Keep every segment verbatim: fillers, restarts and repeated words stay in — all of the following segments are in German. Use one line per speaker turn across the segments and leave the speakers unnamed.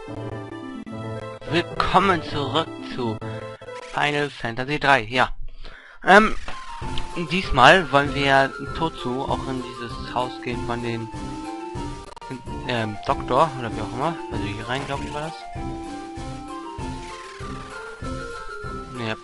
Willkommen zurück zu Final Fantasy drei. Ja. Ähm, diesmal wollen wir ja Tozu auch in dieses Haus gehen von den ähm, Doktor oder wie auch immer. Also hier rein, glaube ich, war das. Ja.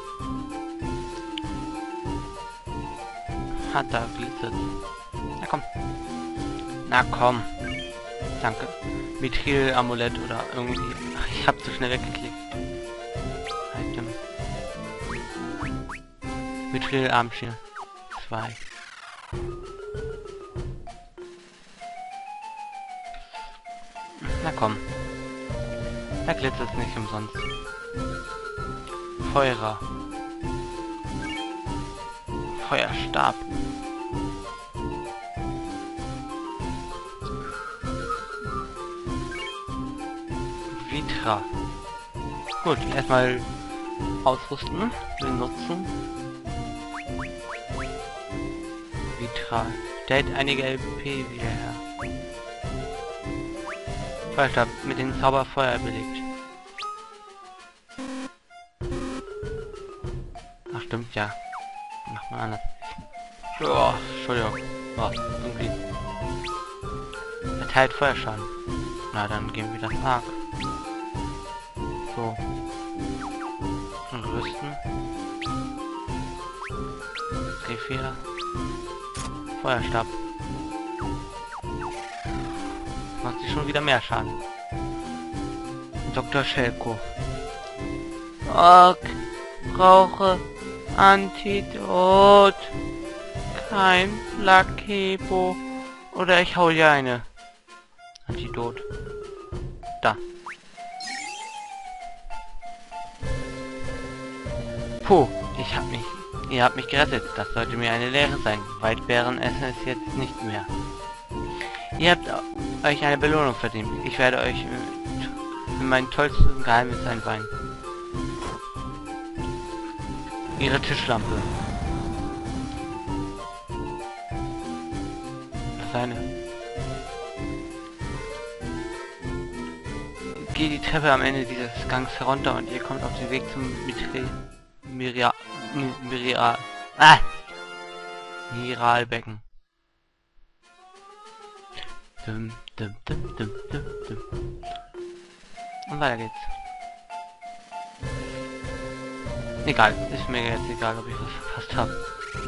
Hat da glitzert. Na komm. Na komm. Danke. Mithril-Amulett oder irgendwie. Ach, ich hab zu schnell weggeklickt. Item. Mithril-Armschild. zwei. Na komm. Da glitzert es nicht umsonst. Feuerer. Feuerstab. Vitra. Gut, erstmal ausrüsten, benutzen. Vitra. Stellt einige L P wieder her. Feuerstab mit dem Zauberfeuer belegt. Ach stimmt, ja. Macht mal anders. Oh, Entschuldigung. Oh, irgendwie. Erteilt Feuerschaden. Na, dann gehen wir das Arc. So. Und rüsten. Drehfeder. Feuerstab. Macht sie schon wieder mehr Schaden. Doktor Schelko. Ich brauche Antidot. Kein Placebo. Oder ich hau dir eine. Antidot. Da. Puh, ich hab mich. Ihr habt mich gerettet. Das sollte mir eine Lehre sein. Waldbeeren essen es jetzt nicht mehr. Ihr habt euch eine Belohnung verdient. Ich werde euch für mein tollstes Geheimnis einweihen. Ihre Tischlampe. Das ist eine. Geht die Treppe am Ende dieses Gangs herunter und ihr kommt auf den Weg zum Mithril. Miria... Miria... Ah! Mineralbecken. Dum, dum, dum, dum, dum, dum. Und weiter geht's. Egal, ist mir jetzt egal, ob ich was verpasst habe.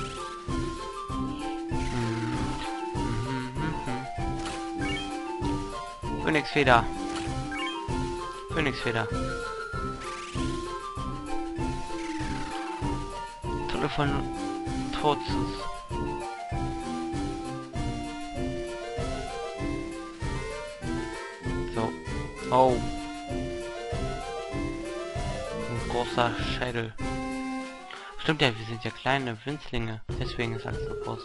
Phönixfeder. Phönixfeder. Tolle von Tozus. So. Oh. Ein großer Schädel. Stimmt ja, wir sind ja kleine Winzlinge. Deswegen ist alles so groß.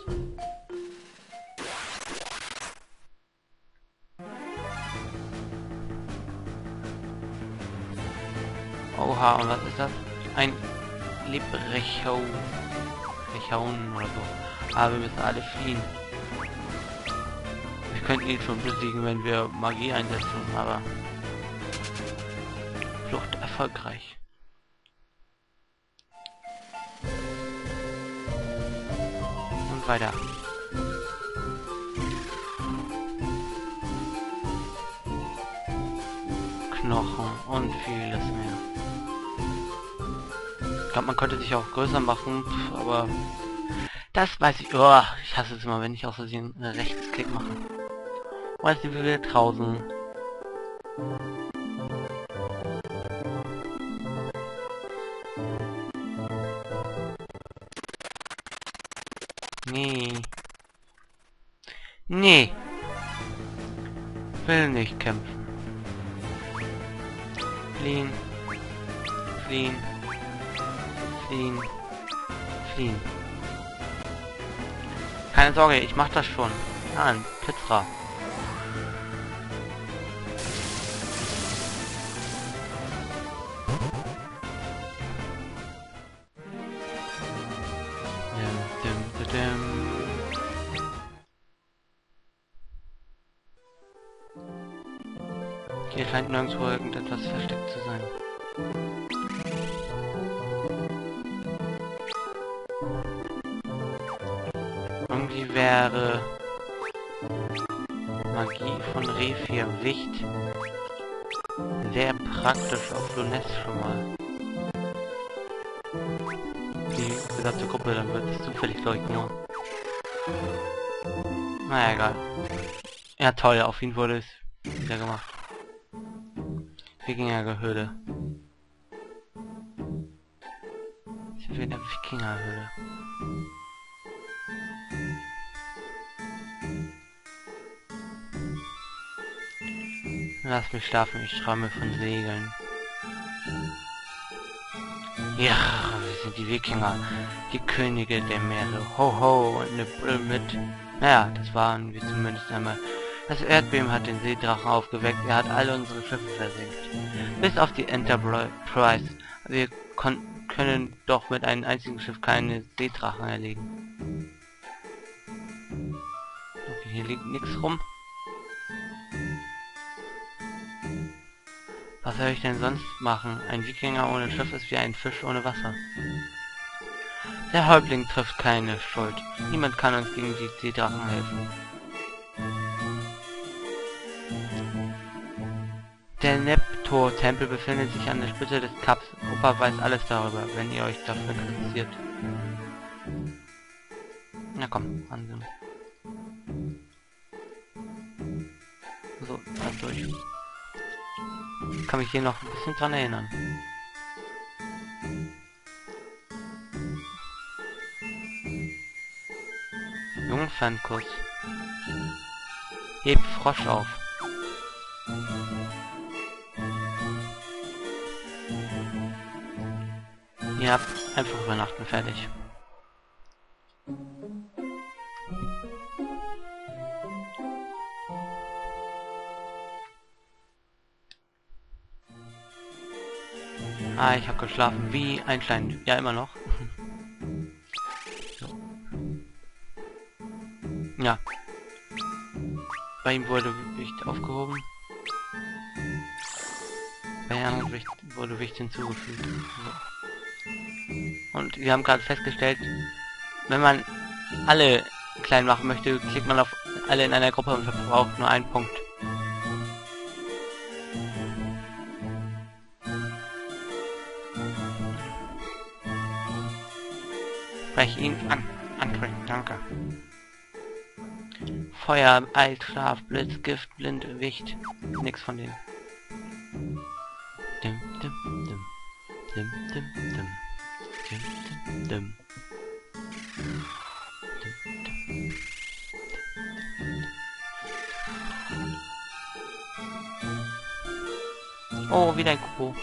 Oha, und was ist das? Ein Librecho. Rechaun oder so. Aber wir müssen alle fliehen. Wir könnten ihn schon besiegen, wenn wir Magie einsetzen, aber... Flucht erfolgreich. Und weiter. Knochen und vieles mehr. Ich glaube, man könnte sich auch größer machen, aber das weiß ich. Oh, ich hasse es immer, wenn ich aus Versehen einen Rechtsklick mache. Weiß nicht, wie wir draußen. Nee. Nee. Will nicht kämpfen. Fliehen. Fliehen. Fliehen. Fliehen. Keine Sorge, ich mach das schon. Ah, ein Pizza. Hier scheint nirgendwo irgendetwas versteckt zu sein. Irgendwie wäre Magie von Revier Wicht sehr praktisch auf Luness schon mal. Die gesamte Gruppe, dann wird es zufällig leuchten. Naja, egal. Ja, toll, auf ihn wurde es wieder gemacht. Wikingerhöhle. Sind wir in der Wikingerhöhle? Lass mich schlafen, ich träume von Segeln. Ja, wir sind die Wikinger, die Könige der Meere. Ho ho, und eine Brille mit. Naja, das waren wir zumindest einmal. Das Erdbeben hat den Seedrachen aufgeweckt, er hat alle unsere Schiffe versenkt. Bis auf die Enterprise. Wir können doch mit einem einzigen Schiff keine Seedrachen erlegen. Okay, hier liegt nichts rum. Was soll ich denn sonst machen? Ein Wikinger ohne Schiff ist wie ein Fisch ohne Wasser. Der Häuptling trifft keine Schuld. Niemand kann uns gegen die Seedrachen helfen. Der Neptur-Tempel befindet sich an der Spitze des Kaps. Opa weiß alles darüber, wenn ihr euch dafür interessiert. Na komm, Wahnsinn. So, dann durch. Ich kann mich hier noch ein bisschen dran erinnern. Jungfernkurs. Heb Frosch auf. Ihr habt einfach übernachten, fertig. Ah, ich habe geschlafen wie ein Stein. Ja, immer noch. So. Ja. Bei ihm wurde Wicht aufgehoben. Bei Herrn Wicht wurde Wicht hinzugefügt. So. Und wir haben gerade festgestellt, wenn man alle klein machen möchte, klickt man auf alle in einer Gruppe und verbraucht nur einen Punkt. Sprech ihn an. Ansprechen, danke. Feuer, Eis, Schlaf, Blitz, Gift, Blind, Wicht. Nix von denen. Dim, dim, dim. Dim, dim, dim. Dim, dim, dim. Oh, wieder ein Kupo.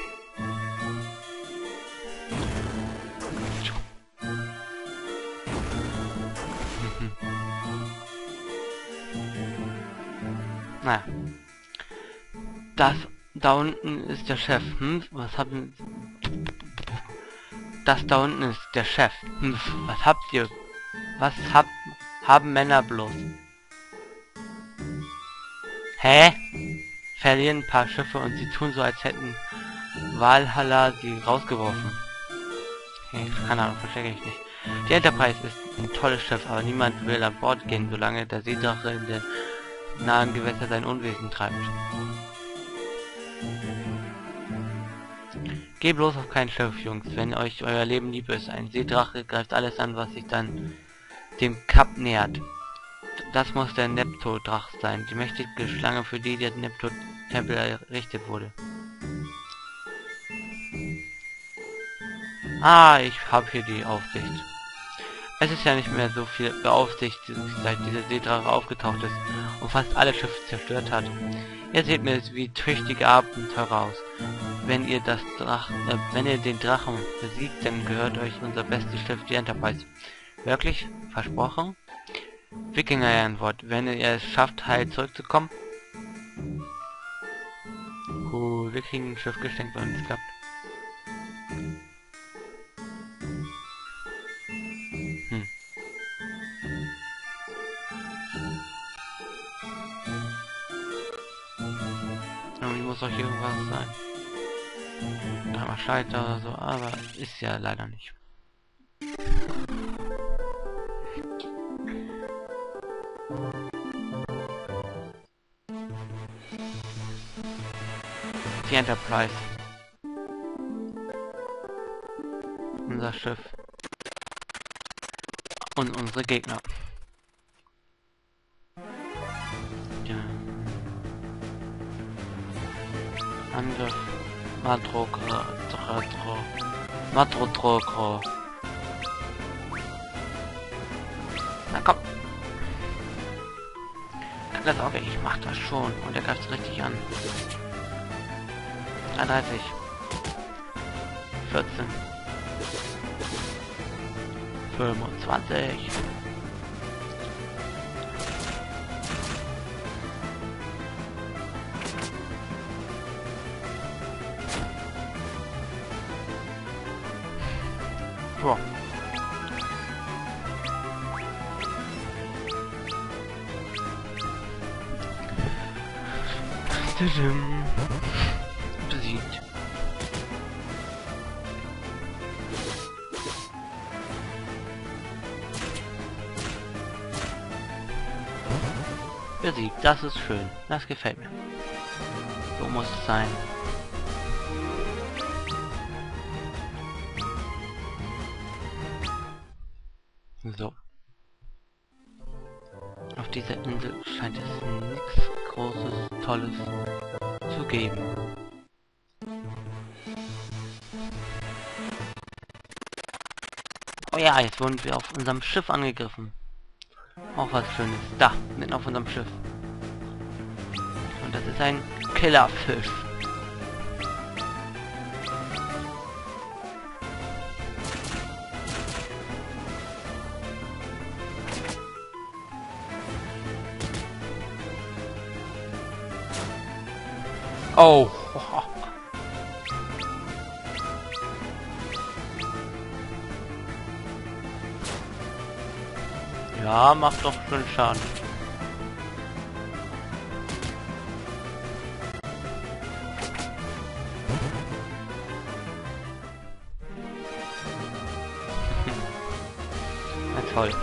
Naja. Das da unten ist der Chef. Hm? Was haben... Das da unten ist der Chef. Hm, was habt ihr? Was habt... haben Männer bloß? Hä? Verlieren ein paar Schiffe und sie tun so, als hätten Valhalla sie rausgeworfen. Okay, keine Ahnung, verstecke ich nicht. Die Enterprise ist ein tolles Schiff, aber niemand will an Bord gehen, solange der Seedrache in den nahen Gewässer sein Unwesen treibt. Geh bloß auf kein Schiff, Jungs, wenn euch euer Leben lieb ist. Ein Seedrache greift alles an, was sich dann dem Kap nähert. Das muss der Neptur-Drach sein, die mächtige Schlange, für die der Neptur-Tempel errichtet wurde. Ah, ich habe hier die Aufsicht. Es ist ja nicht mehr so viel Beaufsicht, seit dieser Seedrache aufgetaucht ist und fast alle Schiffe zerstört hat. Ihr seht mir wie tüchtige Abenteurer aus. Wenn ihr das Drach, äh, wenn ihr den Drachen besiegt, dann gehört euch unser bestes Schiff, die Enterprise. Wirklich? Versprochen? Wikinger-Ehrenwort. Wenn ihr es schafft, heil zurückzukommen. Cool, wir kriegen ein Schiff geschenkt, wenn es klappt. Hm. Irgendwie muss doch hier irgendwas sein. Dreimal Scheiter oder so, aber ist ja leider nicht. Die Enterprise. Unser Schiff. Und unsere Gegner. Ja. Angriff. Matrokro. Trotro. Matrotrokro. Na komm. Das auch, ich mach das schon. Und er greift richtig an. dreiunddreißig. vierzehn. fünfundzwanzig. Boah. Besiegt. Besiegt, das ist schön. Das gefällt mir. So muss es sein. So. Auf dieser Insel scheint es nichts Großes, Tolles zu geben. Oh ja, jetzt wurden wir auf unserem Schiff angegriffen. Auch was Schönes. Da, mitten auf unserem Schiff. Und das ist ein Killerfisch. Oh. Ja, macht doch schon Schaden. Na toll.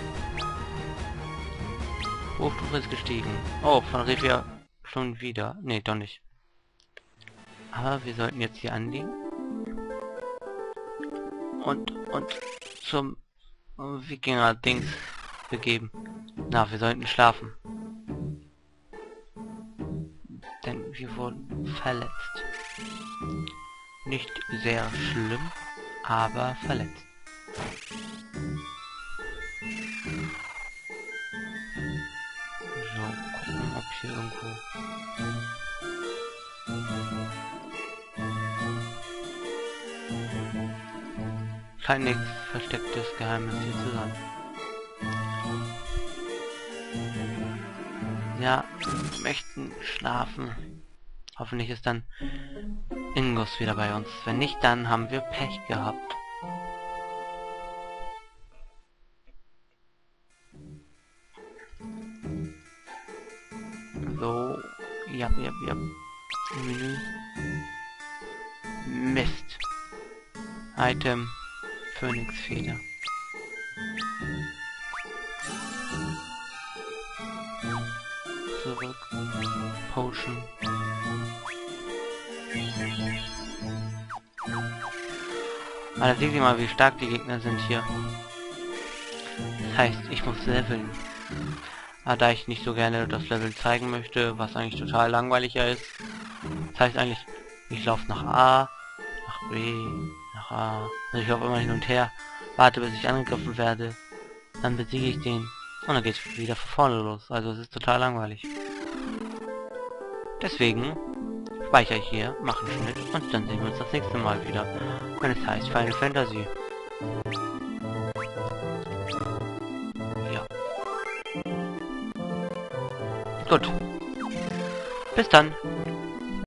Hochstufe ist gestiegen. Oh, von Revia schon wieder. Nee, doch nicht. Aber wir sollten jetzt hier anlegen. Und, und zum Wikinger-Dings begeben. Na, wir sollten schlafen. Denn wir wurden verletzt. Nicht sehr schlimm, aber verletzt. So, gucken, ob hier irgendwo... Scheint nichts verstecktes Geheimnis hier zu sein. Ja, wir möchten schlafen. Hoffentlich ist dann Ingus wieder bei uns. Wenn nicht, dann haben wir Pech gehabt. So, ja, ja, ja. Menü. Mist. Item. Phönixfeder. Zurück. Potion. Aber seht ihr mal, wie stark die Gegner sind hier. Das heißt, ich muss leveln. Aber da ich nicht so gerne das Level zeigen möchte, was eigentlich total langweiliger ist. Das heißt eigentlich, ich laufe nach A, nach B, nach A. Also ich laufe immer hin und her, warte bis ich angegriffen werde. Dann besiege ich den. Und dann geht es wieder von vorne los. Also es ist total langweilig. Deswegen speichere ich hier, mache einen Schnitt und dann sehen wir uns das nächste Mal wieder, wenn es heißt Final Fantasy. Ja. Gut. Bis dann.